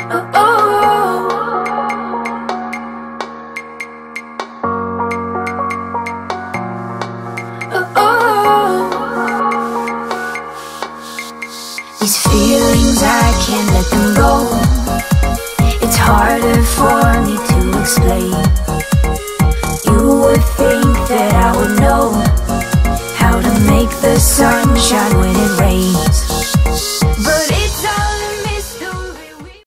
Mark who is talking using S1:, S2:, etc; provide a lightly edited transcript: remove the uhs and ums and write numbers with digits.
S1: Oh, oh. Oh, oh. These feelings, I can't let them go. It's harder for me to explain.